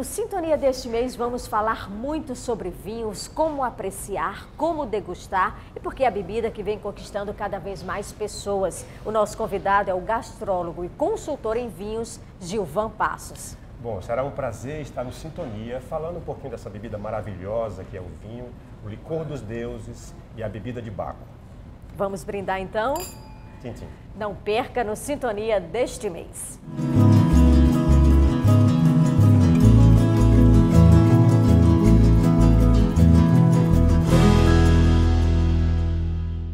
No Sintonia deste mês vamos falar muito sobre vinhos, como apreciar, como degustar e porque é a bebida que vem conquistando cada vez mais pessoas. O nosso convidado é o gastrólogo e consultor em vinhos, Gilvan Passos. Bom, será um prazer estar no Sintonia falando um pouquinho dessa bebida maravilhosa que é o vinho, o licor dos deuses e a bebida de Baco. Vamos brindar então? Tchim, tchim. Não perca no Sintonia deste mês.